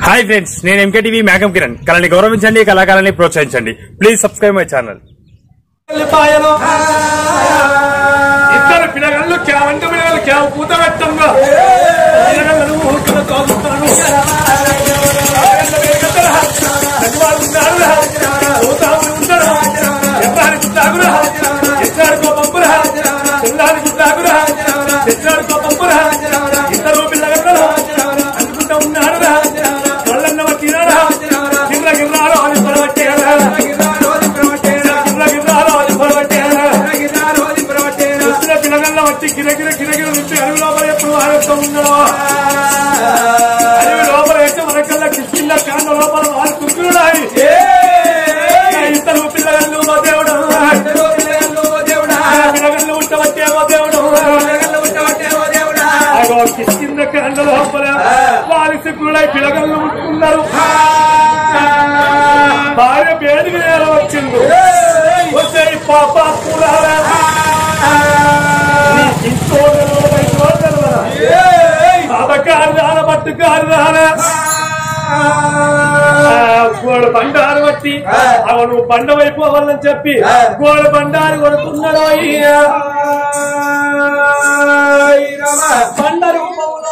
hi friends నేను MKTV మేఘం కిరణ్ కళని గౌరవించండి కళాకారాన్ని ప్రోత్సహించండి ప్లీజ్ సబ్స్క్రైబ్ మై ఛానల్ ఇద్దరు పిల్లగాళ్ళు క్యావంటి పిల్లగాళ్ళు క్యావ పూత పెట్టంగా పిల్లగాళ్ళు ఊరుకుల తోలుతాను ఇద్దరు పిల్లగాళ్ళు అనుకుంటా ఉన్నారు కళ్ళన్న వచ్చినారా గిర్ర గిర్రాలో అని పొరవట్టేరా పిల్లగల్లో వచ్చి గిరగిర గిరగిర నుంచి అడవి లోపల ఎప్పుడు ఆరోగ్యం ఉండడం అడవి లోపల అయితే మనకల్లా కిష్కింద కాండ లోపల వాళ్ళు కుంటున్నాయి ఇద్దరు పిల్లగళ్ళు మా దేవుడు పిల్లగళ్ళు ఉండవచ్చేమో దేవుడు కిష్కింద కాండ లోపల వారి సిగ్గులై పిల్లగళ్ళు ఉంటున్నారు భార్య పేరుకి నేల వచ్చింది వచ్చే పాప పూరారా గోడ బండారు బట్టి అవను బండ వైపోవాలని చెప్పి గోడ బండారు కొడుతున్నాడు బండ రూపంలో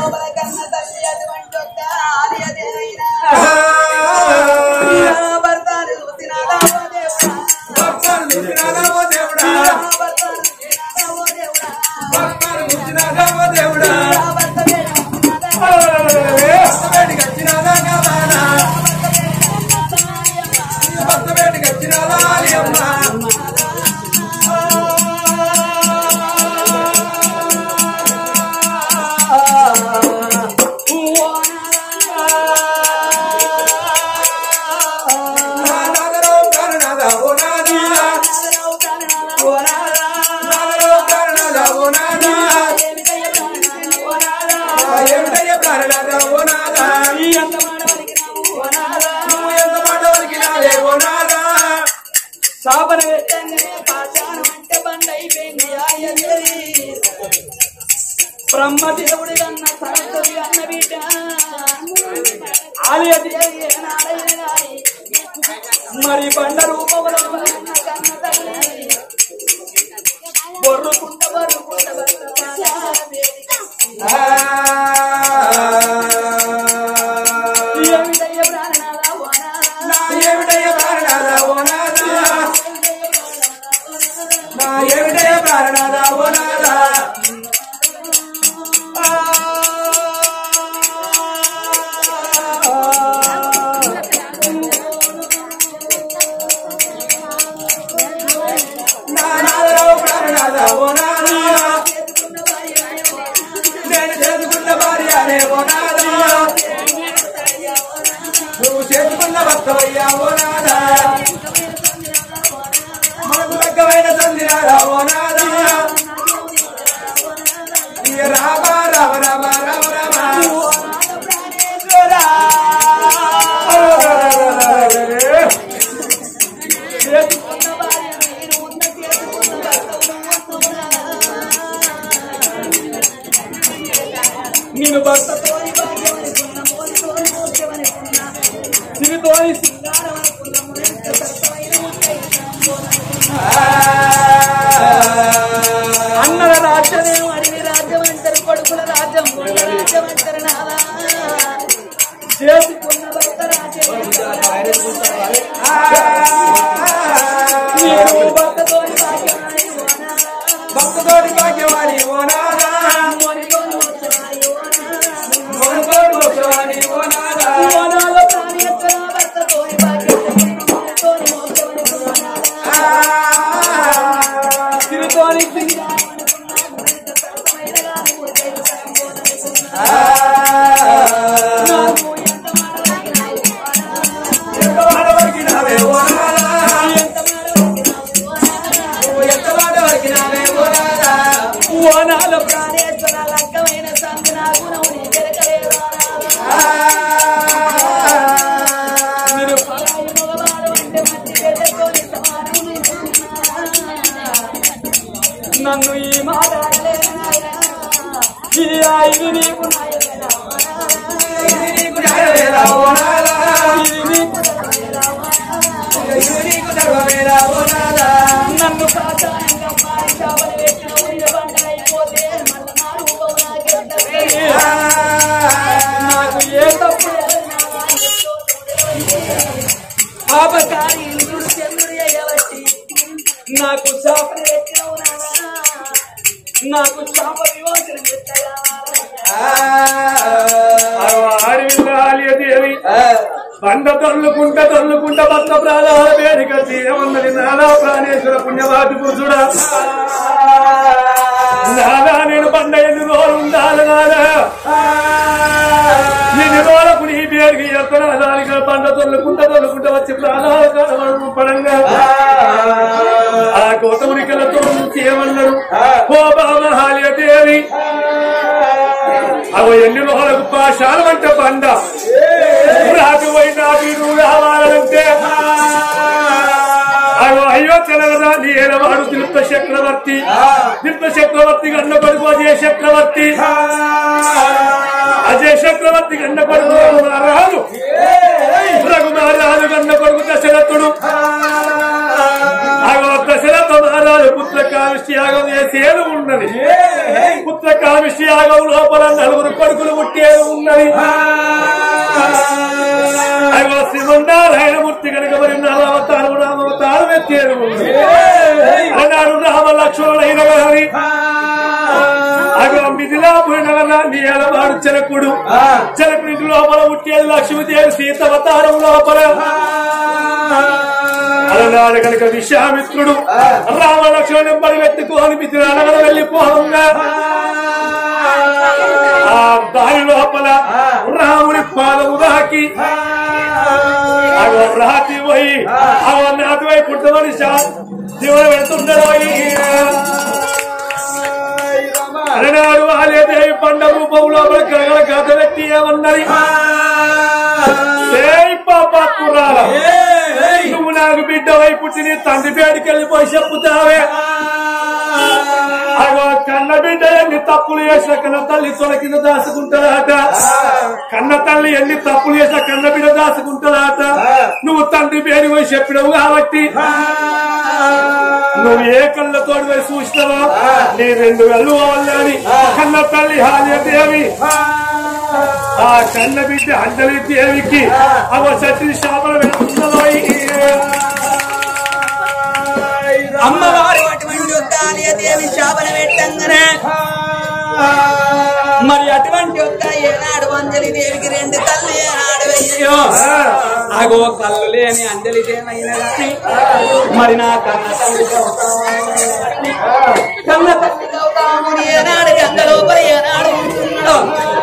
బ్రహ్మదేవుడి అన్న సరస్వతి అన్న బిడ్డ ఆలయ మరి బండ రూపంలో బొర్రుకుంట నువ్వు చేసుకున్న భక్తవయ్యా ఓ నాదా మనకు లగ్గమైన సంధిరారా ఓ నాదా రామ రామ రామ రామ రామ నేను భర్తతో అన్నల రాజ్యమేమో అడవి రాజ్యం అంటారు కొడుకుల రాజ్యం ముళ్ళ రాజ్యం అంటారు నాలా చేసుకున్న భర్త రాజ్యం భర్తతోటి భాగ్యవాణి ఓ నాదా ఓనాల ప్రాణేశ్వర లక్కమైన సంతి నాకు నవ్వు మీరు పరాయి మగవాడు అంటే మంచి చేతతోని సమానం నన్ను ఈ మాట్లాడలేనా ఈ నీకు నాయన నాకు చాపని పెట్టినవు నాకు చాప విమోచన దేవి బండ తొల్లుకుంట భక్త ప్రాణాల వేదిక తీరమన్నది నానా ప్రాణేశ్వర పుణ్యవాది పురుషుడా నానా నేను బండ ఎన్ని రోజులు ఉండాలి నానా ఎన్ని రోజులకు నీ పేరుకి ఎక్కడ బండ తొల్లుకుంట వచ్చి ప్రాణాల కాలం పడంగా ఆ గౌతమునికలతో ఏమన్నారు ఓ బామహాల్య దేవి అవ ఎన్ని రోజులకు పాశాలం అంటే బండ రాజు అయినా మీరు రావాలంటే అయ్యో తెలగదా నీలవాడు దిల్ప చక్రవర్తి గన్న కొడుకు అజయ చక్రవర్తి గన్న కొడుకు రాజు రఘుమహారాజు గన్న కొడుకు దశరథుడు దశరథ మహారాజు పుత్ర కామిష్టి యాగం చేసేది ఉన్నది పుత్ర కామిష్టి యాగం లోపల 4 కొడుకులు పుట్టేది ఉన్నది శ్రీమన్నారాయణమూర్తి కనుక మరి రామవతారం ఎత్తేది ఉంది అన్నాడు రామ లక్ష్మణులైన గారి మిథిలాపురి నీలవాడు జనకుడు ఇంటి లోపల పుట్టేది లక్ష్మీదేవి సీతవతారం లోపల అలనాడు కనుక విశ్వామిత్రుడు రామ లక్ష్మణుని పరిగెత్తుకోని మిథిలానగర వెళ్ళిపోగా ఆ దాని లోపల రాముని పాదము దాకి రాతి పోయి నాటి వైపు పుట్టమని శివుడు పెడుతున్నాడు అలనాడు ఆలయదేవి పండ రూపంలో కలగల కథ పెట్టి ఏమన్నది పాపాత్మురాల నువ్వు నాకు బిడ్డ వైపు నీ తండ్రి పేడికి వెళ్ళిపోయి చెప్పుతావే అగో కన్న బిడ్డ ఎన్ని తప్పులు చేసిన కన్న తల్లి తొల కింద దాచుకుంటారట కన్న తల్లి ఎన్ని తప్పులు చేసిన కన్న బిడ్డ దాచుకుంటారట నువ్వు తండ్రి పేరు పోయి చెప్పినవు కాబట్టి నువ్వు ఏ కళ్ళతోటి పోయి చూసినావో నీ 2 కళ్ళు పోవాలని కన్న తల్లి హాల్యదేవి ఆ కన్న బిడ్డ అంజలి దేవికి అవ సత్య శాపలు పెడుతున్నదో అమ్మవారు అటువంటి హాల్యదేవి శాపన పెట్టంగానే మరి అటువంటి యొక్క ఏనాడు అంజలి దేవికి 2 కళ్ళు ఏనాడు వెయ్యో అగో కళ్ళు లేని అంజలి దేవైనా కానీ మరి నా కన్న తల్లి గౌతముని ఏనాడు గంగ లోపల ఏనాడు ఉంటున్నాడు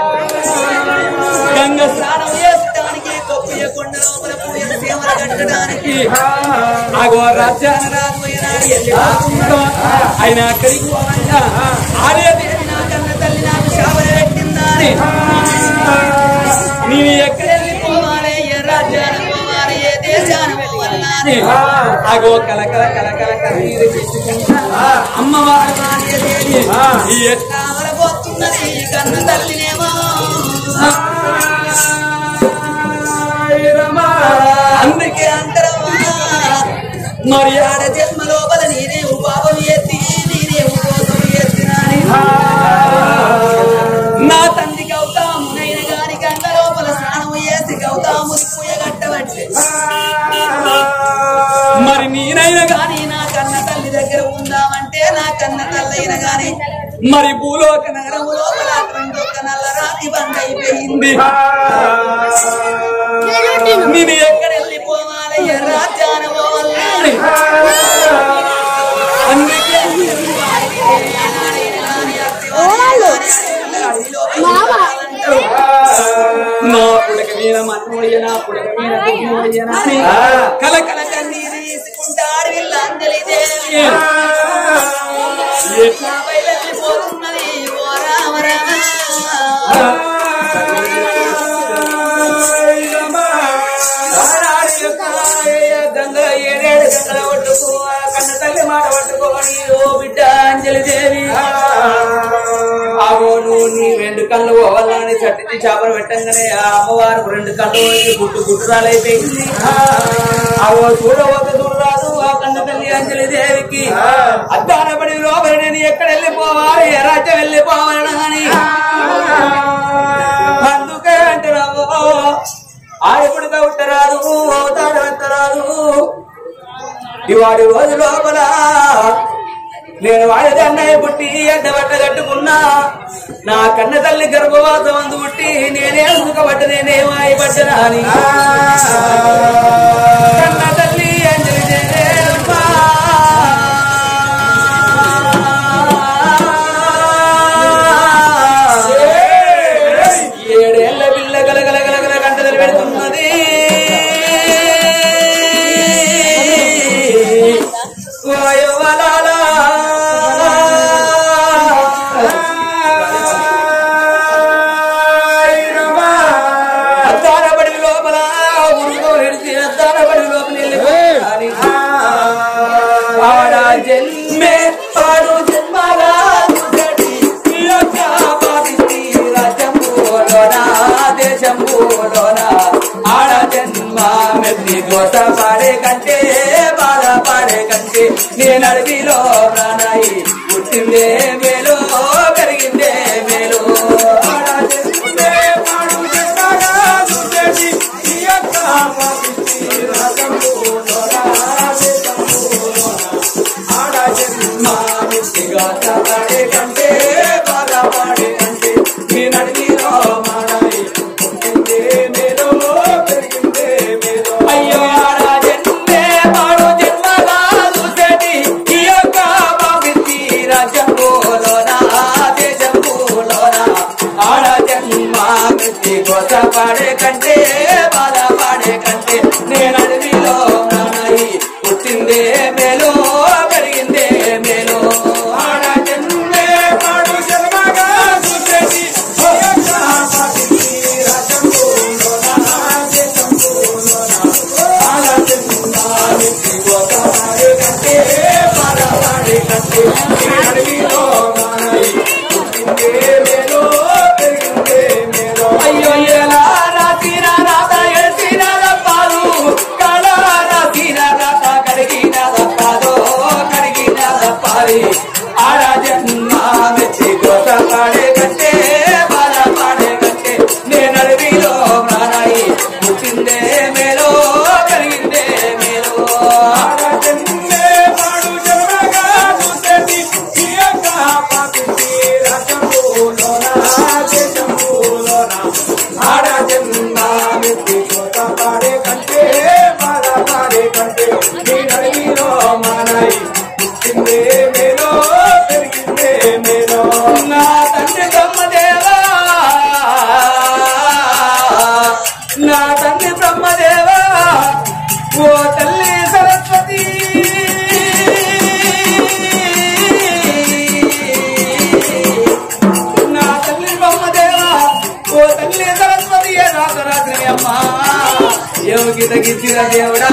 గంగ స్నానం చేసడానికి కొప్పియ కొండ లోపల పూజ సేవలు కట్టడానికి ఆగో రాజ్యాన రాజు ఏనాడు ఆయన అక్కడికి పోవాలంట ఆర్యదేవి నా కన్న తల్లి నాకు శాపన పెట్టిందని నీవు ఎక్కడ వెళ్ళిపోవాలి ఏ రాజ్యాన పోవాలి ఏ దేశాన పోవాలని ఆగో కలకల కలకల కన్నీరు పెట్టుకుంటా అమ్మవారు ఆర్యదేవి ఎట్లా వరబోతున్నది కన్న తల్లినేమో అందుకే అంతరమ్మా మరి ఆడ జన్మ లోపల నేనేవు పాపం ఎత్తి నేనేవు కోసం ఎత్తినాని నా తండ్రి గౌతమునైన గాని గంగ లోపల స్నానం చేసి గౌతముని పూయగట్టబట్టి మరి నేనైనా గాని నా కన్న తల్లి దగ్గర ఉందామంటే నా కన్న తల్లైన గాని మరి భూలోక నగరము లోపల 2 నల్ల రాతి బండ అయిపోయింది నేను ఎక్కడ వెళ్ళిపోవాలి ఏ రాజ్యాన పోవాలి అందుకే నా పుడక మీద మన్నుడియ నా పుడక మీద కలకల కన్నీరు తీసుకుంటా అడవిల్ల అంజలి దేవి ఎట్లా బయలుపోతున్నది ఓ రామ రామ గంగ 7 గంగల ఒడ్డుకు కన్న తల్లి మాట పట్టుకోని ఓ బిడ్డ అంజలి దేవి ఆగో నువ్వు నీ 2 కళ్ళు పోవాలని చట్టిని చేపలు పెట్టంగానే ఆ అమ్మవారు 2 కళ్ళు గుట్టురాలైపోయింది ఆగో చూడవద్ద చూడరాదు ఆ కన్న తల్లి అంజలి దేవికి అద్దానపడి లోపల నేను ఎక్కడ వెళ్ళిపోవాలి ఏ రాజ్యం వెళ్ళిపోవాలని అందుకే అంటున్నావు ఆయపుడుగా ఉట్టరాదు తాడెత్తరాదు ఇవాడి రోజు లోపల నేను వాడిది అన్నయ్య పుట్టి ఎండ బట్ట కట్టుకున్నా నా కన్న తల్లి గర్భవాసం అందు పుట్టి నేనే సుఖపడ్డ నేనే వాయిపడ్డనా అని కన్న తల్లి అంజలి ఏడేళ్ల పిల్ల గలగలగలగల గంటలు పెడుతున్నది అద్దారబడి లోపల ఉరుకోడి అద్దారబడి లోపల ఆడ జన్మే పాడు జన్మలా దేశంలోనా ఆడ జన్మ మెత్తి దోష పాడే కంటే బాధ పాడే కంటే నేను అడవిలో ప్రాణాయి పుట్టిందే మేలో పెరిగిందే మేలో ఆడ జన్మే పాడు జన్మలా ఈ యొక్క ఆడ జన్మ మెత్తి దోష పాడే కంటే బాధ పాడే కంటే నేను అడవిలో మాడాయి పుట్టిందే మేలో పెరిగిందే మేలో అయ్యో ఆడ జన్మే పాడు జన్మలా చూసేటి ఈ యొక్క బాబితి రాజ్యంలోనా దేశంలోనా ఆడ జన్మ మెత్తి గోస పాడే కంటే బాధ పాడే కంటే నేను అడవిలో ప్రాణాయి పుట్టిందే మేలో పెరిగిందే మేలో ఆడ జన్మే పాడు జన్మగా చూసేటి అయ్యో ఎలా రాసిన రాత ఎడిసిన పాలు కళ రాసిన రాత కడిగిన పాదో కడిగిన పాలి ఆడ జన్మ మెచ్చి దోష పాడే కంటే బాధ పాడే కంటే నేను అడవిలో ప్రాణాయి పుట్టిందే మేలో కలిగిందే మేలో ఆడ జన్మే పాడు జన్మగా చూసేటి ఈ యొక్క పాపిష్టి రాజ్యంలోనా దేశంలోనా ఆడ జన్మ మెత్తి దోష పాడే కంటే బాధ పాడే కంటే నేను అడవిలో మానాయి పుట్టిందే మేలో పెరిగిందే మేలో నా తండ్రి బ్రహ్మదేవా నా తండ్రి బ్రహ్మదేవా ఓ తల్లి సరస్వతి నా తల్లి బ్రహ్మదేవా ఓ తల్లి సరస్వతి రాత్రి అమ్మా యోగిత గిద్దిర దేవుడా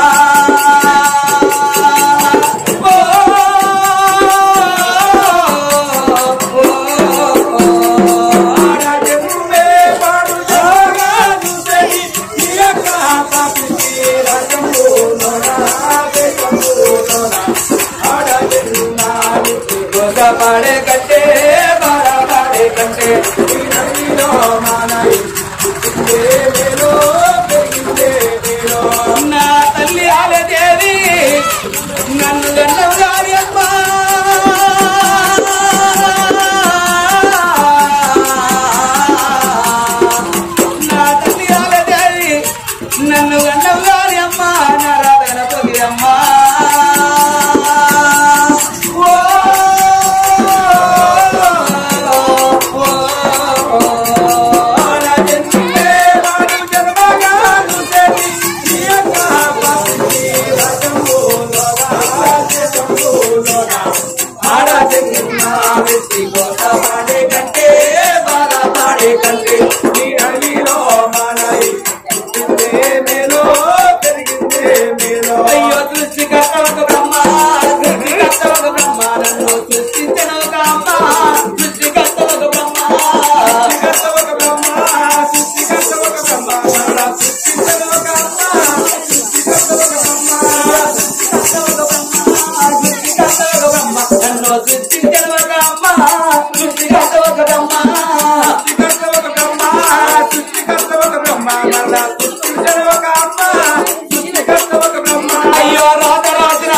పాడే కంటే బాధ పాడే కంటే మానాయి పుట్టిందే మేలో పెరిగిందే మేలో నా తల్లి ఆలదేవి నన్ను గన్నవారి అమ్మా నా తల్లి ఆలదేవి నన్ను గన్నవారి అమ్మా నా రాధన పొగి అమ్మా పాడే కంటే బాధ పాడే కంటే నీ అడిలో మానాయి పుట్టిందే మేలో పెరిగిందే మేలో అయ్యో సృష్టికర్త ఒక బ్రహ్మ సృష్టికర్త ఒక బ్రహ్మ నన్ను సృష్టించిన ఒక అమ్మ సృష్టికర్త ఒక బ్రహ్మ సృష్టికర్త ఒక బ్రహ్మ సృష్టికర్త ఒక బ్రహ్మ సృష్టించిన ఒక అమ్మ సృష్టికర్త ఒక బ్రహ్మ సృష్టికర్త ఒక బ్రహ్మ సృష్టికర్త ఒక బ్రహ్మ నన్ను సృష్టించిన ఒక అమ్మ సృష్టికర్త ఒక బ్రహ్మ సృష్టికర్త ఒక బ్రహ్మ సృష్టికర్త ఒక బ్రహ్మ సృష్టించిన ఒక అమ్మ సృష్టికర్త ఒక బ్రహ్మ అయ్యో రాత రాసిన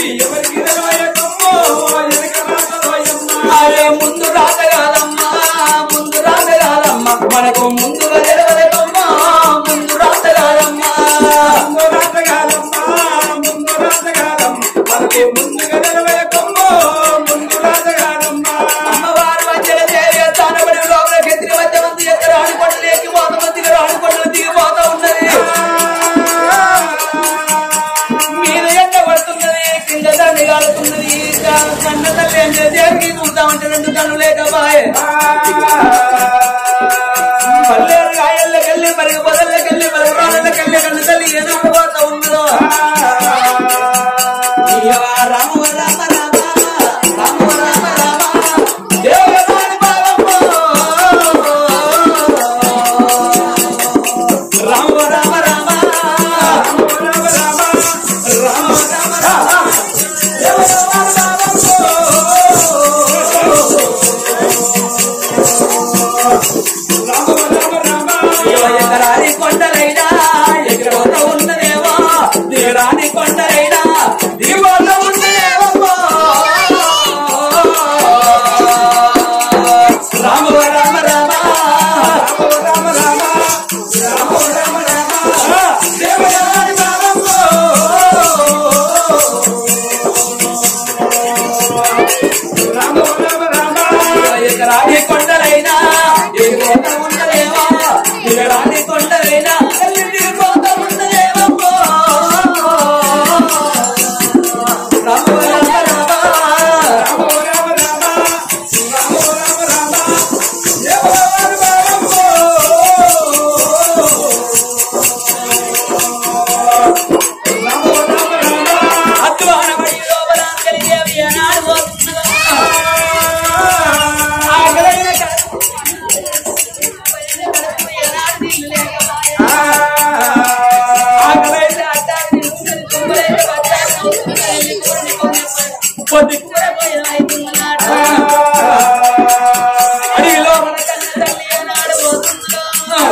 అదే ముందు రాతగాదమ్మా ముందు రాతగాదమ్మా మనకు ముందుగా తెలవలేదమ్మా ముందు రాతగాదమ్మా అమ్మవారు మధ్యన దేవి తానబడి లోపల గెత్తిన మధ్య మంది ఎక్కడ ఆడుకొండలు ఎక్కిపోత మందిగా ఆడుకొండలు దిగిపోతా ఉన్నది మీద ఎండ పడుతున్నది కింద దండి కాలుతున్నది కన్న తల్లి అంటే దేవికి చూద్దామంటే రెండు కన్ను లేకపాయే పల్లెరు గాయల్లోకెళ్ళి మరి పొదల్లోకెళ్ళి మరి ప్రాణాలకెళ్ళి కన్ను తల్లి ఏనాడు పోతా ఉన్నదో రామ రామ రామ రామ రామ రామ దేవరాని బాలమ్మ రామ రామ రామ రామ రామ రామ రామ దేవరాని ఎకరాని కొండలైనా ఎక్కడ ఉన్నదేమో దిగరాని కొండలైనా దిగువత ఉన్నదేమో రామ రామ రామ రామ రామ రామ రామ రామ దేవరాని బాలమ్మ రామ రామ రామ ఎకరాని కొండలైనా ఎగువత ఉన్నదేమో దిగరాని కొండలైనా దిగువత ఉన్నదేమో రామ రామ రామ రామ రామ రామ రామ రామ రామ దేవరాని బాలమ్మ రామ రామ రామ అద్వాన బడి లోపల కలిగేవి అనాడు పోతున్నదా ఆగలైన ఆగలైన అడ్డాన్ని తుంగలేక పొద్దు అడిగిలో మన కన్న తల్లి అనాడు పోతున్నదా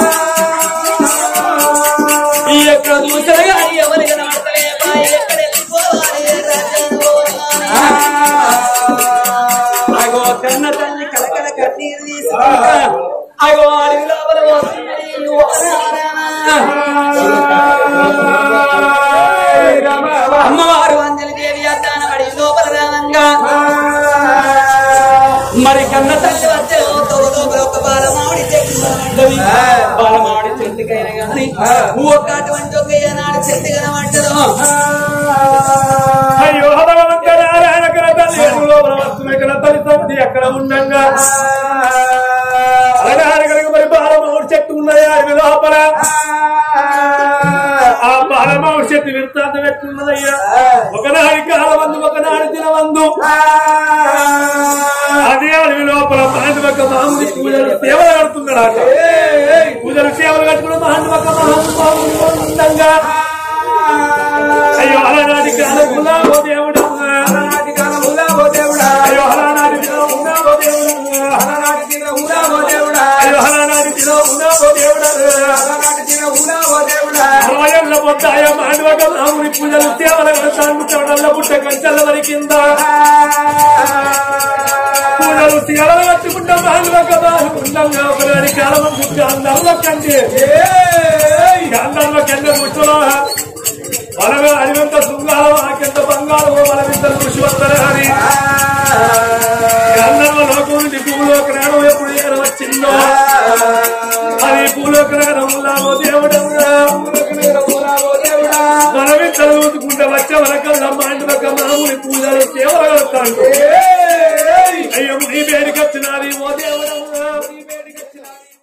ఈ ఎక్కడ చూసారు కానీ ఎవరికి నడతలేమా ఎక్కడ వెళ్ళిపోవాలి అగో కన్న తల్లి కలకల కన్నీరు తీసి అగో అడవి లోపల వస్తున్నది అమ్మవారు అంజలి దేవి అద్దాన అడవి లోపల రానంగా మరి కన్న తల్లి వచ్చే లోపల ఒక బాలమావిడి చెట్టు బాలమావిడి చెట్టుకైనా కానీ ఒక్క అటువంటి ఒక ఏనాడు చెట్టు కనబడ్డదు అయ్యో భగవంతుడారాయణ తల్లి లోపల వస్తున్న తల్లి తమ్ముది ఎక్కడ ఉండంగా అలాగనక మరి బాలమావిడి చెట్టు ఉన్నది అడవి లోపల ఆ బాలమావిడి చెట్టు వృత్తాంతం ఎట్టున్నదయ్యా ఒకనాడి కాలవందు ఒకనాడు దినవందు అదే అడవి లోపల మహాండు ఒక మామూలు పూజలు సేవలు కడుతున్నాడు పూజలు సేవలు కట్టుకున్న మహాండు ఒక మామూలు ఉండంగా అయ్యో అలనాటి కాలములా ఓ దేవుడా అలనాటి కాలములా ఓ దేవుడా అయ్యో అలనాటి కాలములా ఓ దేవుడా అలనాటి కాలములా ఓ దేవుడా అయ్యో అలనాటి కాలములా ఓ దేవుడా అలనాటి కాలములా ఓ దేవుడా అలవయంలో పొద్దాయ మాండవక మామూలు పూజలు సేవలు కడతాను చోడల్ల పుట్ట కంచెల వరికింద పూజలు సేవలు కట్టుకుంటా మాండవక ఉండంగా ఒకనాటి కాలం పుట్ట అందరిలో కంటే అందరిలో కంటే ముచ్చలో మనమే అడిగంత శృంగారం ఆకెంత బంగారం మనమిద్దరు కృషి వస్తారు అని అందరిలో లోకం నుండి భూలోక జ్ఞానం ఎప్పుడు ఏర వచ్చిందో అది భూలోక జ్ఞానంలా ఓ దేవుడా మనమిద్దరు ఊదుకుంటే వచ్చే వరకల్లా మాండవక మామూలు పూజలు సేవలు కడతాడు అయ్యో నీ వేడికి వచ్చినది ఓ దేవుడా నీ వేడికి వచ్చినది